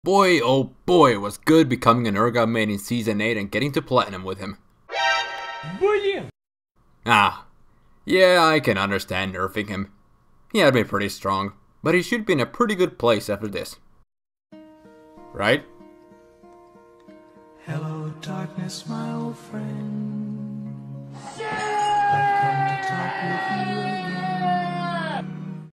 boy oh boy it was good becoming an Urgot main in Season 8 and getting to Platinum with him. Brilliant! Yeah, I can understand nerfing him. He had been pretty strong, but he should be in a pretty good place after this. Right? Hello darkness, my old friend.